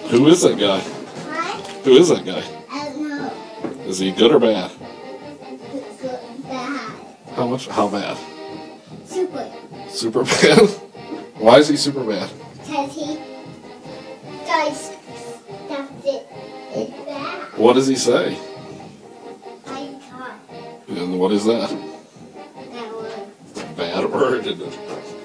Who is that guy? What? Who is that guy? I don't know. Is he good or bad? Good, bad. How bad? Super. Super bad? Why is he super bad? Because he does stuff that is bad. What does he say? I thought And what is that? that was Bad word.